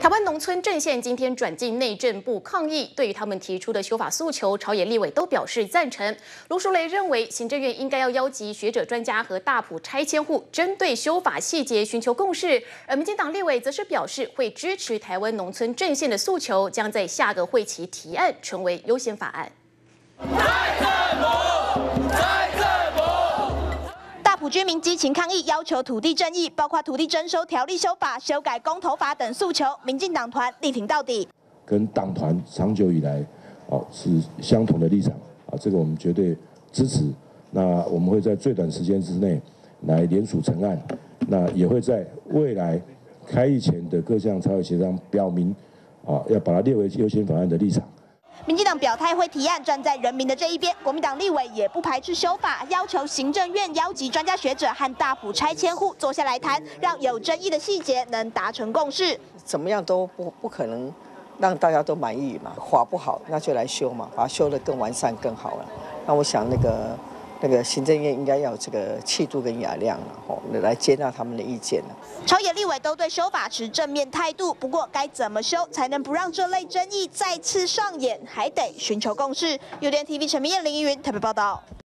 湾农村阵线今天转进内政部抗议，对于他们提出的修法诉求，朝野立委都表示赞成。卢淑蕾认为，行政院应该要邀集学者专家和大埔拆迁户，针对修法细节寻求共识。而民进党立委则是表示会支持台湾农村阵线的诉求，将在下个会期提案成为优先法案。 大埔居民激情抗议，要求土地正义，包括土地征收条例修法、修改公投法等诉求，民进党团力挺到底。 跟党团长久以来是相同的立场这个我们绝对支持。那我们会在最短时间之内来联署成案，那也会在未来开议前的各项朝野协商表明要把它列为优先法案的立场。 民进党表态会提案，站在人民的这一边。国民党立委也不排斥修法，要求行政院邀集专家学者和大埔拆迁户坐下来谈，让有争议的细节能达成共识。 怎么样都不可能让大家都满意嘛，法不好那就来修嘛，把它修得更完善更好了。那我想那个行政院应该要有这个气度跟雅量来接纳他们的意见。 朝野立委都对修法持正面态度，不过该怎么修才能不让这类争议再次上演，还得寻求共识。UDN TV 陈明燕、林依云台北报道。